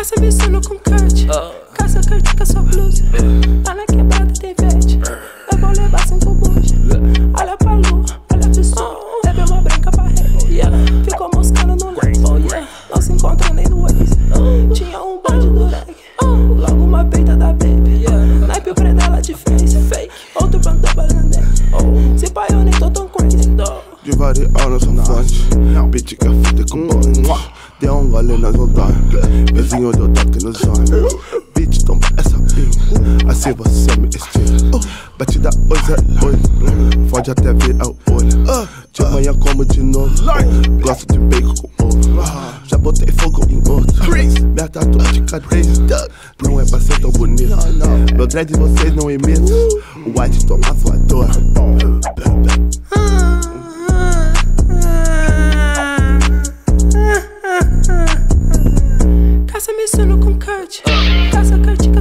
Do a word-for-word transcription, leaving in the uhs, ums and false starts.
Caça me sono com Kurt. Caça Kurt com a sua blusa. Tá na quebrada, tem vete. Eu vou levar cinco buchas. Olha pra lua, olha pro sol. Bebe uma branca pra rede. Ficou moscando no leque. Não se encontra nem no Waze. Tinha um bonde do reggae. Logo uma peita da baby. Naipe o predela de face. Outro bando bananete. Se pai eu nem tô tão crazy. De variar nossa fonte. Bitch que é fita com bonde. Deu um gole nas montanhas. Vizinho deu toque nos olhos. Bitch, toma essa pinga. Assim você me estila. Batida hoje é hoje. Pode até virar o olho. De manhã como de novo. Gosto de bacon com ovo. Já botei fogo em outro. Minha tatuagem de cadeia. Não é pra ser tão bonito. Meu dread vocês não imitam. O white toma voadora. Caça me sono com Kurt. Caça Kurt